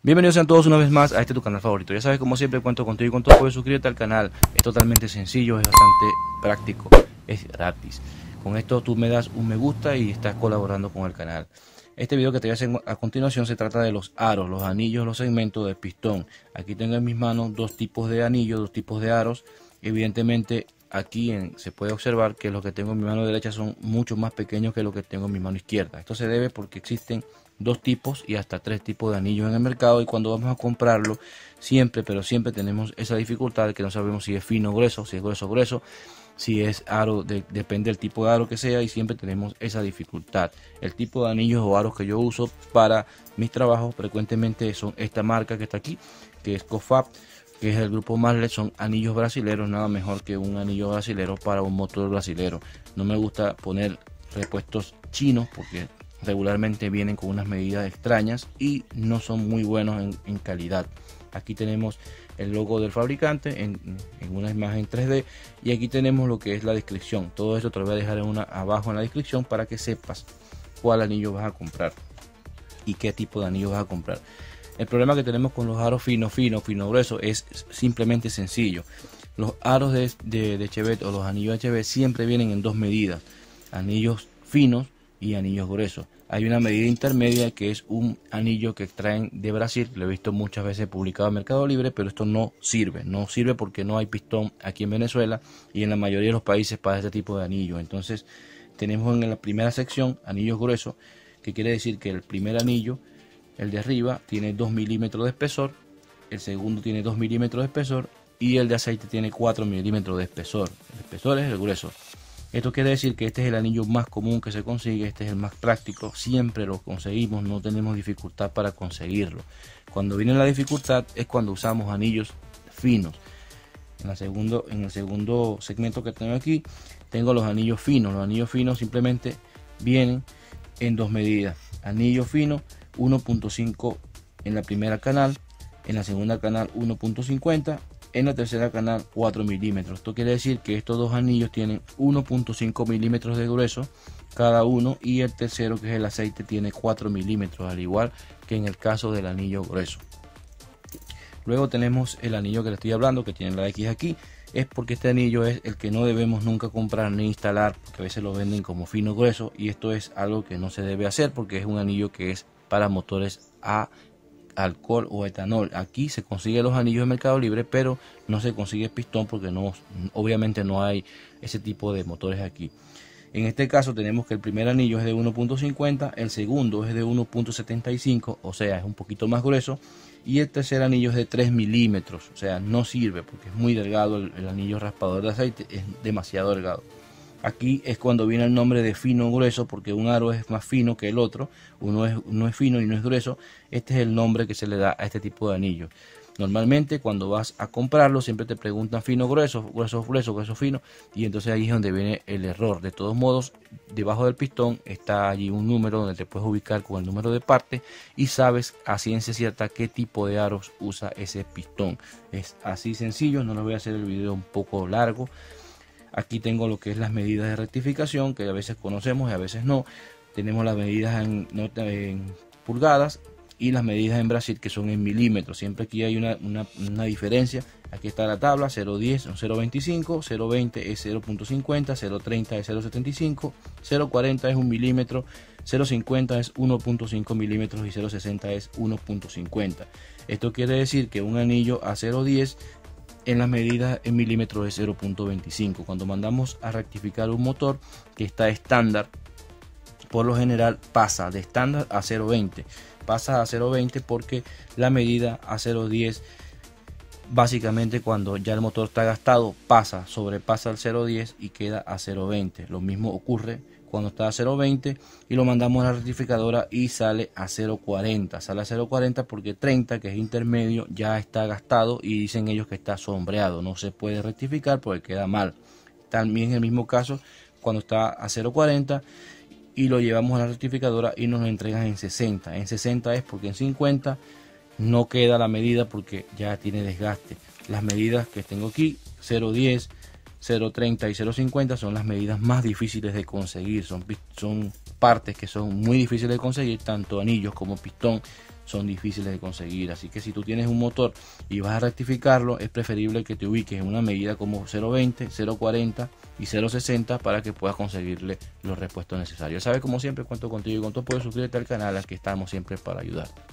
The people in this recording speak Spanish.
Bienvenidos sean todos una vez más a este tu canal favorito. Ya sabes, como siempre cuento contigo y con todo. Puedes suscribirte al canal. Es totalmente sencillo, es bastante práctico, es gratis. Con esto tú me das un me gusta y estás colaborando con el canal. Este video que te voy a hacer a continuación se trata de los aros, los anillos, los segmentos de pistón. Aquí tengo en mis manos dos tipos de anillos, dos tipos de aros. Evidentemente aquí se puede observar que los que tengo en mi mano derecha son mucho más pequeños que los que tengo en mi mano izquierda. Esto se debe porque existen dos tipos y hasta tres tipos de anillos en el mercado, y cuando vamos a comprarlo siempre tenemos esa dificultad de que no sabemos si es fino o grueso, si es grueso, si es aro, depende del tipo de aro que sea, y siempre tenemos esa dificultad. El tipo de anillos o aros que yo uso para mis trabajos frecuentemente son esta marca que está aquí, que es Cofab, que es el grupo Marley. Son anillos brasileros, nada mejor que un anillo brasilero para un motor brasilero. No me gusta poner repuestos chinos porque regularmente vienen con unas medidas extrañas y no son muy buenos en calidad. Aquí tenemos el logo del fabricante en una imagen 3D, y aquí tenemos lo que es la descripción. Todo esto te lo voy a dejar abajo en la descripción para que sepas cuál anillo vas a comprar y qué tipo de anillo vas a comprar. El problema que tenemos con los aros fino grueso es simplemente sencillo. Los aros de Chevette o los anillos de Chevette siempre vienen en dos medidas: anillos finos y anillos gruesos. Hay una medida intermedia que es un anillo que extraen de Brasil. Lo he visto muchas veces publicado en Mercado Libre, pero esto no sirve porque no hay pistón aquí en Venezuela y en la mayoría de los países para este tipo de anillos. Entonces tenemos en la primera sección anillos gruesos, que quiere decir que el primer anillo, el de arriba, tiene 2 milímetros de espesor, el segundo tiene 2 milímetros de espesor y el de aceite tiene 4 milímetros de espesor. El espesor es el grueso. Esto quiere decir que este es el anillo más común que se consigue, este es el más práctico, siempre lo conseguimos, no tenemos dificultad para conseguirlo. Cuando viene la dificultad es cuando usamos anillos finos. En el segundo segmento que tengo aquí, tengo los anillos finos. Los anillos finos simplemente vienen en dos medidas: anillo fino 1.5 en la primera canal, en la segunda canal 1.50, en la tercera canal 4 milímetros. Esto quiere decir que estos dos anillos tienen 1.5 milímetros de grueso cada uno, y el tercero, que es el aceite, tiene 4 milímetros, al igual que en el caso del anillo grueso. Luego tenemos el anillo que le estoy hablando, que tiene la X aquí. Es porque este anillo es el que no debemos nunca comprar ni instalar, porque a veces lo venden como fino grueso, y esto es algo que no se debe hacer porque es un anillo que es para motores a alcohol o etanol. Aquí se consigue los anillos de Mercado Libre, pero no se consigue pistón porque obviamente no hay ese tipo de motores aquí. En este caso tenemos que el primer anillo es de 1.50, el segundo es de 1.75, o sea, es un poquito más grueso, y el tercer anillo es de 3 milímetros, o sea, no sirve porque es muy delgado. El anillo raspador de aceite es demasiado delgado. Aquí es cuando viene el nombre de fino grueso, porque un aro es más fino que el otro. Uno es fino y no es grueso. Este es el nombre que se le da a este tipo de anillo. Normalmente cuando vas a comprarlo siempre te preguntan fino grueso, grueso fino, y entonces ahí es donde viene el error. De todos modos, debajo del pistón está allí un número donde te puedes ubicar con el número de parte y sabes a ciencia cierta qué tipo de aros usa ese pistón. Es así sencillo, no les voy a hacer el video un poco largo. Aquí tengo lo que es las medidas de rectificación, que a veces conocemos y a veces no. Tenemos las medidas en pulgadas y las medidas en Brasil, que son en milímetros. Siempre aquí hay una diferencia. Aquí está la tabla: 0.10 o 0.25, 0.20 es 0.50, 0.30 es 0.75, 0.40 es 1 milímetro, 0.50 es 1.5 milímetros y 0.60 es 1.50. Esto quiere decir que un anillo a 0.10 en las medidas en milímetros es 0.25. Cuando mandamos a rectificar un motor que está estándar, por lo general pasa de estándar a 0.20. Pasa a 0.20 porque la medida a 0.10, básicamente cuando ya el motor está gastado, sobrepasa el 0.10 y queda a 0.20. Lo mismo ocurre cuando está a 0.20 y lo mandamos a la rectificadora y sale a 0.40. Sale a 0.40 porque 30, que es intermedio, ya está gastado y dicen ellos que está sombreado. No se puede rectificar porque queda mal. También en el mismo caso cuando está a 0.40 y lo llevamos a la rectificadora y nos lo entregan en 60. En 60 es porque en 50 no queda la medida porque ya tiene desgaste. Las medidas que tengo aquí, 0.10, 0.30 y 0.50, son las medidas más difíciles de conseguir. Son partes que son muy difíciles de conseguir, tanto anillos como pistón son difíciles de conseguir. Así que si tú tienes un motor y vas a rectificarlo, es preferible que te ubiques en una medida como 0.20, 0.40 y 0.60 para que puedas conseguirle los repuestos necesarios. Ya sabes, como siempre, cuento contigo y con tu apoyo. Suscríbete al canal, aquí estamos siempre para ayudarte.